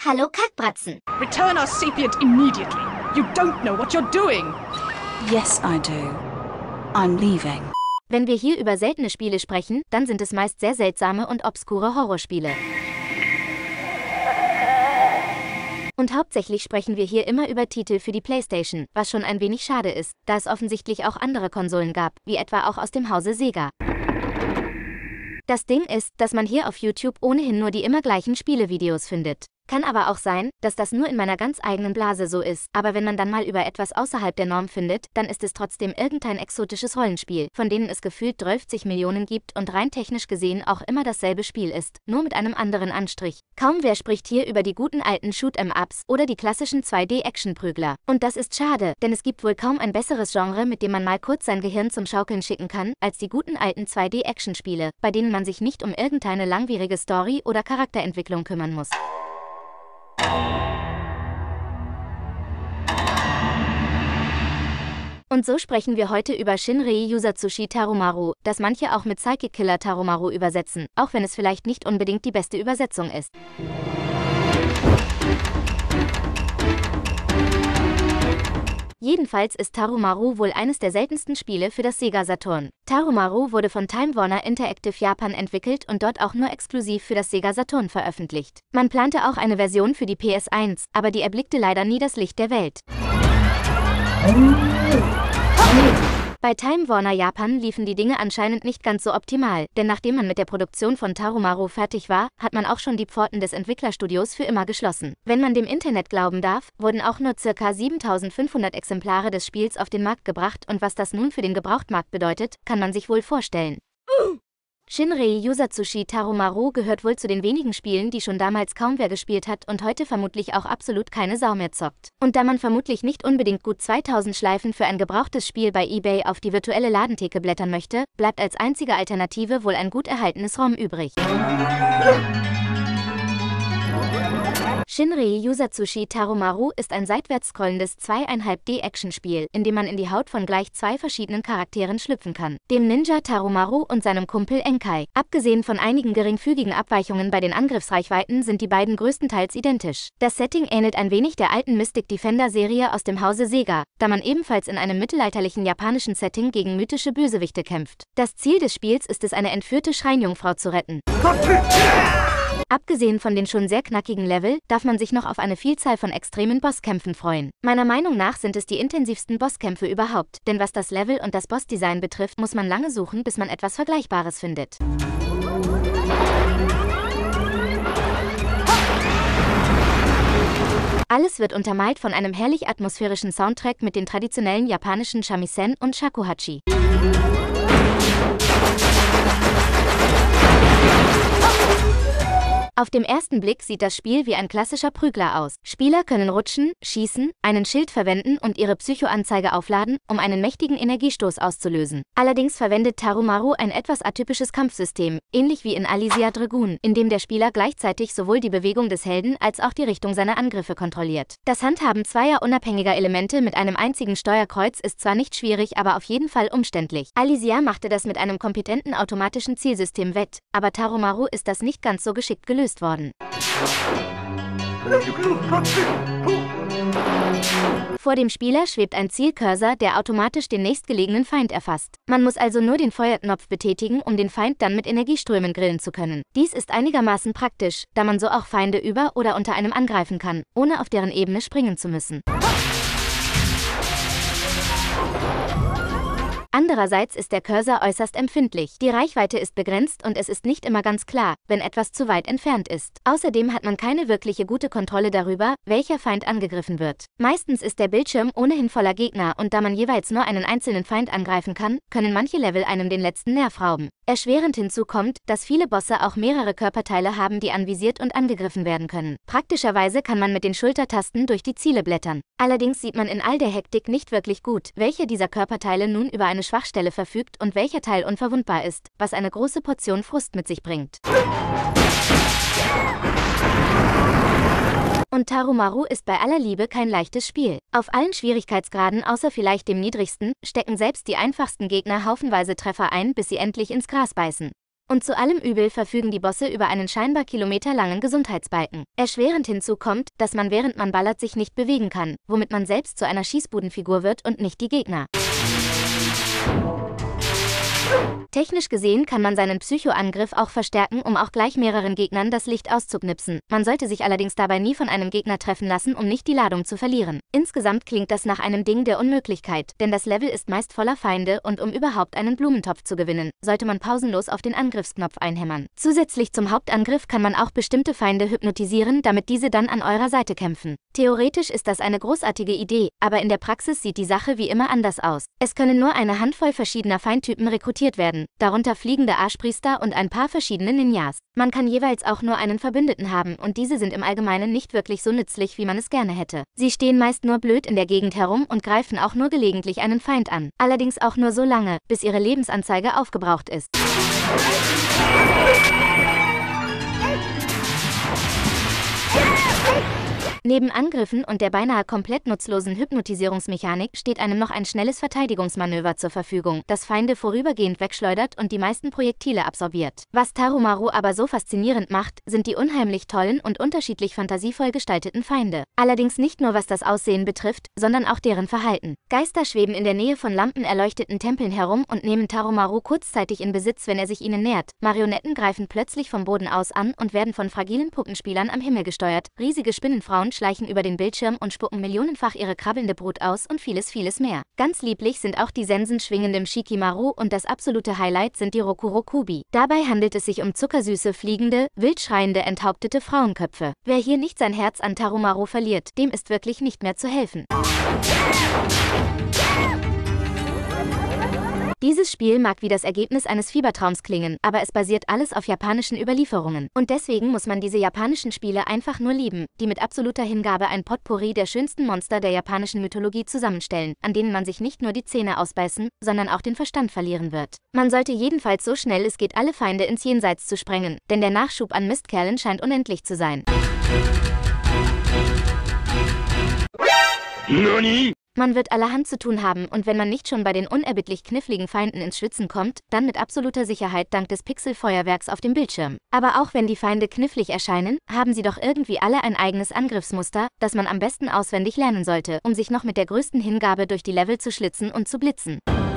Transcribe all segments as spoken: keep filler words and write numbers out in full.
Hallo Kackbratzen. Return our sapient immediately. You don't know what you're doing. Yes, I do. I'm leaving. Wenn wir hier über seltene Spiele sprechen, dann sind es meist sehr seltsame und obskure Horrorspiele. Und hauptsächlich sprechen wir hier immer über Titel für die PlayStation, was schon ein wenig schade ist, da es offensichtlich auch andere Konsolen gab, wie etwa auch aus dem Hause Sega. Das Ding ist, dass man hier auf YouTube ohnehin nur die immer gleichen Spielevideos findet. Kann aber auch sein, dass das nur in meiner ganz eigenen Blase so ist, aber wenn man dann mal über etwas außerhalb der Norm findet, dann ist es trotzdem irgendein exotisches Rollenspiel, von denen es gefühlt dreißig Millionen gibt und rein technisch gesehen auch immer dasselbe Spiel ist, nur mit einem anderen Anstrich. Kaum wer spricht hier über die guten alten Shoot-'em-Ups oder die klassischen zwei D-Action-Prügler. Und das ist schade, denn es gibt wohl kaum ein besseres Genre, mit dem man mal kurz sein Gehirn zum Schaukeln schicken kann, als die guten alten zwei D-Action-Spiele, bei denen man sich nicht um irgendeine langwierige Story oder Charakterentwicklung kümmern muss. Und so sprechen wir heute über Shinrei Yuzatsushi Tarumaru, das manche auch mit Psychic Killer Tarumaru übersetzen, auch wenn es vielleicht nicht unbedingt die beste Übersetzung ist. Jedenfalls ist Tarumaru wohl eines der seltensten Spiele für das Sega Saturn. Tarumaru wurde von Time Warner Interactive Japan entwickelt und dort auch nur exklusiv für das Sega Saturn veröffentlicht. Man plante auch eine Version für die P S eins, aber die erblickte leider nie das Licht der Welt. Bei Time Warner Japan liefen die Dinge anscheinend nicht ganz so optimal, denn nachdem man mit der Produktion von Tarumaru fertig war, hat man auch schon die Pforten des Entwicklerstudios für immer geschlossen. Wenn man dem Internet glauben darf, wurden auch nur ca. siebentausendfünfhundert Exemplare des Spiels auf den Markt gebracht und was das nun für den Gebrauchtmarkt bedeutet, kann man sich wohl vorstellen. Shinrei Yuzatsushi Tarumaru gehört wohl zu den wenigen Spielen, die schon damals kaum wer gespielt hat und heute vermutlich auch absolut keine Sau mehr zockt. Und da man vermutlich nicht unbedingt gut zweitausend Schleifen für ein gebrauchtes Spiel bei eBay auf die virtuelle Ladentheke blättern möchte, bleibt als einzige Alternative wohl ein gut erhaltenes ROM übrig. Shinrei Yuzatsushi Tarumaru ist ein seitwärts scrollendes zwei Komma fünf D-Action-Spiel, in dem man in die Haut von gleich zwei verschiedenen Charakteren schlüpfen kann. Dem Ninja Tarumaru und seinem Kumpel Enkai. Abgesehen von einigen geringfügigen Abweichungen bei den Angriffsreichweiten sind die beiden größtenteils identisch. Das Setting ähnelt ein wenig der alten Mystic Defender-Serie aus dem Hause Sega, da man ebenfalls in einem mittelalterlichen japanischen Setting gegen mythische Bösewichte kämpft. Das Ziel des Spiels ist es, eine entführte Schreinjungfrau zu retten. Abgesehen von den schon sehr knackigen Level, darf man sich noch auf eine Vielzahl von extremen Bosskämpfen freuen. Meiner Meinung nach sind es die intensivsten Bosskämpfe überhaupt, denn was das Level und das Bossdesign betrifft, muss man lange suchen, bis man etwas Vergleichbares findet. Alles wird untermalt von einem herrlich atmosphärischen Soundtrack mit den traditionellen japanischen Shamisen und Shakuhachi. Auf dem ersten Blick sieht das Spiel wie ein klassischer Prügler aus. Spieler können rutschen, schießen, einen Schild verwenden und ihre Psychoanzeige aufladen, um einen mächtigen Energiestoß auszulösen. Allerdings verwendet Tarumaru ein etwas atypisches Kampfsystem, ähnlich wie in Alizia Dragoon, in dem der Spieler gleichzeitig sowohl die Bewegung des Helden als auch die Richtung seiner Angriffe kontrolliert. Das Handhaben zweier unabhängiger Elemente mit einem einzigen Steuerkreuz ist zwar nicht schwierig, aber auf jeden Fall umständlich. Alizia machte das mit einem kompetenten automatischen Zielsystem wett, aber Tarumaru ist das nicht ganz so geschickt gelöst worden. Vor dem Spieler schwebt ein Zielcursor, der automatisch den nächstgelegenen Feind erfasst. Man muss also nur den Feuerknopf betätigen, um den Feind dann mit Energieströmen grillen zu können. Dies ist einigermaßen praktisch, da man so auch Feinde über oder unter einem angreifen kann, ohne auf deren Ebene springen zu müssen. Andererseits ist der Cursor äußerst empfindlich. Die Reichweite ist begrenzt und es ist nicht immer ganz klar, wenn etwas zu weit entfernt ist. Außerdem hat man keine wirkliche gute Kontrolle darüber, welcher Feind angegriffen wird. Meistens ist der Bildschirm ohnehin voller Gegner und da man jeweils nur einen einzelnen Feind angreifen kann, können manche Level einem den letzten Nerv rauben. Erschwerend hinzu kommt, dass viele Bosse auch mehrere Körperteile haben, die anvisiert und angegriffen werden können. Praktischerweise kann man mit den Schultertasten durch die Ziele blättern. Allerdings sieht man in all der Hektik nicht wirklich gut, welche dieser Körperteile nun über eine Schwachstelle verfügt und welcher Teil unverwundbar ist, was eine große Portion Frust mit sich bringt. Und Tarumaru ist bei aller Liebe kein leichtes Spiel. Auf allen Schwierigkeitsgraden außer vielleicht dem niedrigsten, stecken selbst die einfachsten Gegner haufenweise Treffer ein, bis sie endlich ins Gras beißen. Und zu allem Übel verfügen die Bosse über einen scheinbar kilometerlangen Gesundheitsbalken. Erschwerend hinzu kommt, dass man während man ballert sich nicht bewegen kann, womit man selbst zu einer Schießbudenfigur wird und nicht die Gegner. Technisch gesehen kann man seinen Psychoangriff auch verstärken, um auch gleich mehreren Gegnern das Licht auszuknipsen. Man sollte sich allerdings dabei nie von einem Gegner treffen lassen, um nicht die Ladung zu verlieren. Insgesamt klingt das nach einem Ding der Unmöglichkeit, denn das Level ist meist voller Feinde und um überhaupt einen Blumentopf zu gewinnen, sollte man pausenlos auf den Angriffsknopf einhämmern. Zusätzlich zum Hauptangriff kann man auch bestimmte Feinde hypnotisieren, damit diese dann an eurer Seite kämpfen. Theoretisch ist das eine großartige Idee, aber in der Praxis sieht die Sache wie immer anders aus. Es können nur eine Handvoll verschiedener Feindtypen rekrutiert werden, darunter fliegende Arschpriester und ein paar verschiedene Ninjas. Man kann jeweils auch nur einen Verbündeten haben und diese sind im Allgemeinen nicht wirklich so nützlich, wie man es gerne hätte. Sie stehen meist nur blöd in der Gegend herum und greifen auch nur gelegentlich einen Feind an. Allerdings auch nur so lange, bis ihre Lebensanzeige aufgebraucht ist. Neben Angriffen und der beinahe komplett nutzlosen Hypnotisierungsmechanik steht einem noch ein schnelles Verteidigungsmanöver zur Verfügung, das Feinde vorübergehend wegschleudert und die meisten Projektile absorbiert. Was Tarûmaru aber so faszinierend macht, sind die unheimlich tollen und unterschiedlich fantasievoll gestalteten Feinde. Allerdings nicht nur was das Aussehen betrifft, sondern auch deren Verhalten. Geister schweben in der Nähe von lampenerleuchteten Tempeln herum und nehmen Tarûmaru kurzzeitig in Besitz, wenn er sich ihnen nähert. Marionetten greifen plötzlich vom Boden aus an und werden von fragilen Puppenspielern am Himmel gesteuert. Riesige Spinnenfrauen schleichen über den Bildschirm und spucken millionenfach ihre krabbelnde Brut aus und vieles vieles mehr. Ganz lieblich sind auch die sensenschwingenden Shikimaru und das absolute Highlight sind die Rokurokubi. Dabei handelt es sich um zuckersüße, fliegende, wildschreiende, enthauptete Frauenköpfe. Wer hier nicht sein Herz an Tarûmaru verliert, dem ist wirklich nicht mehr zu helfen. Dieses Spiel mag wie das Ergebnis eines Fiebertraums klingen, aber es basiert alles auf japanischen Überlieferungen. Und deswegen muss man diese japanischen Spiele einfach nur lieben, die mit absoluter Hingabe ein Potpourri der schönsten Monster der japanischen Mythologie zusammenstellen, an denen man sich nicht nur die Zähne ausbeißen, sondern auch den Verstand verlieren wird. Man sollte jedenfalls so schnell es geht alle Feinde ins Jenseits zu sprengen, denn der Nachschub an Mistkerlen scheint unendlich zu sein. Nani? Man wird allerhand zu tun haben und wenn man nicht schon bei den unerbittlich kniffligen Feinden ins Schwitzen kommt, dann mit absoluter Sicherheit dank des Pixelfeuerwerks auf dem Bildschirm. Aber auch wenn die Feinde knifflig erscheinen, haben sie doch irgendwie alle ein eigenes Angriffsmuster, das man am besten auswendig lernen sollte, um sich noch mit der größten Hingabe durch die Level zu schlitzen und zu blitzen.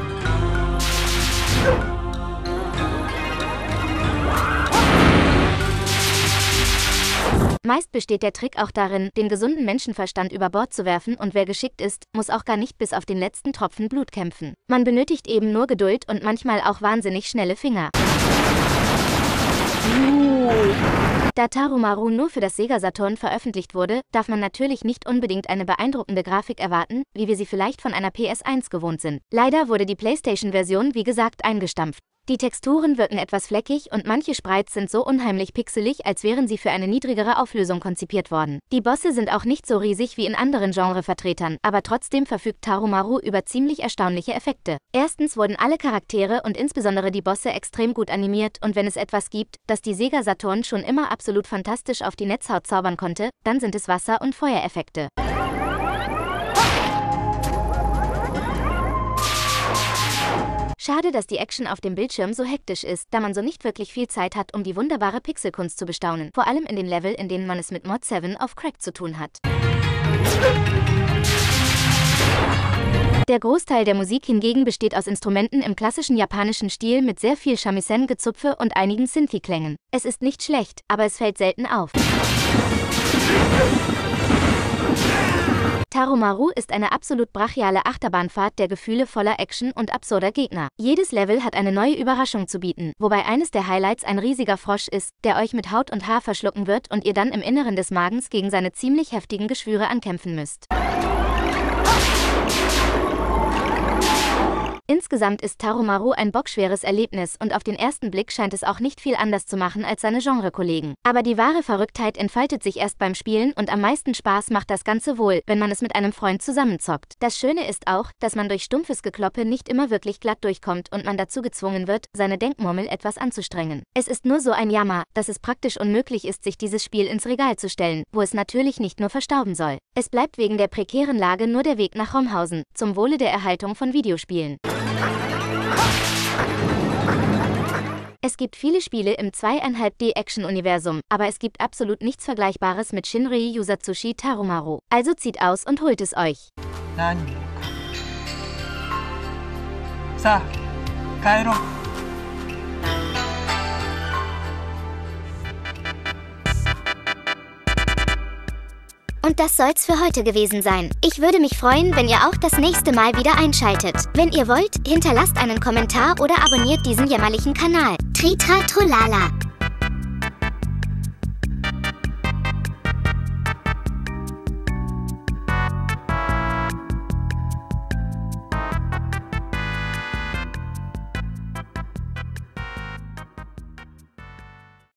Meist besteht der Trick auch darin, den gesunden Menschenverstand über Bord zu werfen und wer geschickt ist, muss auch gar nicht bis auf den letzten Tropfen Blut kämpfen. Man benötigt eben nur Geduld und manchmal auch wahnsinnig schnelle Finger. Da Tarûmaru nur für das Sega Saturn veröffentlicht wurde, darf man natürlich nicht unbedingt eine beeindruckende Grafik erwarten, wie wir sie vielleicht von einer P S eins gewohnt sind. Leider wurde die PlayStation-Version wie gesagt eingestampft. Die Texturen wirken etwas fleckig und manche Sprites sind so unheimlich pixelig, als wären sie für eine niedrigere Auflösung konzipiert worden. Die Bosse sind auch nicht so riesig wie in anderen Genrevertretern, aber trotzdem verfügt Tarûmaru über ziemlich erstaunliche Effekte. Erstens wurden alle Charaktere und insbesondere die Bosse extrem gut animiert und wenn es etwas gibt, das die Sega Saturn schon immer absolut fantastisch auf die Netzhaut zaubern konnte, dann sind es Wasser- und Feuereffekte. Schade, dass die Action auf dem Bildschirm so hektisch ist, da man so nicht wirklich viel Zeit hat, um die wunderbare Pixelkunst zu bestaunen. Vor allem in den Level, in denen man es mit Mod sieben auf Crack zu tun hat. Der Großteil der Musik hingegen besteht aus Instrumenten im klassischen japanischen Stil mit sehr viel Shamisen-Gezupfe und einigen Synthi-Klängen. Es ist nicht schlecht, aber es fällt selten auf. Tarûmaru ist eine absolut brachiale Achterbahnfahrt der Gefühle voller Action und absurder Gegner. Jedes Level hat eine neue Überraschung zu bieten, wobei eines der Highlights ein riesiger Frosch ist, der euch mit Haut und Haar verschlucken wird und ihr dann im Inneren des Magens gegen seine ziemlich heftigen Geschwüre ankämpfen müsst. Insgesamt ist Tarûmaru ein bockschweres Erlebnis und auf den ersten Blick scheint es auch nicht viel anders zu machen als seine Genrekollegen. Aber die wahre Verrücktheit entfaltet sich erst beim Spielen und am meisten Spaß macht das Ganze wohl, wenn man es mit einem Freund zusammenzockt. Das Schöne ist auch, dass man durch stumpfes Gekloppe nicht immer wirklich glatt durchkommt und man dazu gezwungen wird, seine Denkmurmel etwas anzustrengen. Es ist nur so ein Jammer, dass es praktisch unmöglich ist, sich dieses Spiel ins Regal zu stellen, wo es natürlich nicht nur verstauben soll. Es bleibt wegen der prekären Lage nur der Weg nach Romhausen, zum Wohle der Erhaltung von Videospielen. Es gibt viele Spiele im zwei Komma fünf D-Action-Universum, aber es gibt absolut nichts Vergleichbares mit Shinrei Yusatsushi Tarumaru. Also zieht aus und holt es euch. Sa, kaero. Und das soll's für heute gewesen sein. Ich würde mich freuen, wenn ihr auch das nächste Mal wieder einschaltet. Wenn ihr wollt, hinterlasst einen Kommentar oder abonniert diesen jämmerlichen Kanal. Tritra Trollala.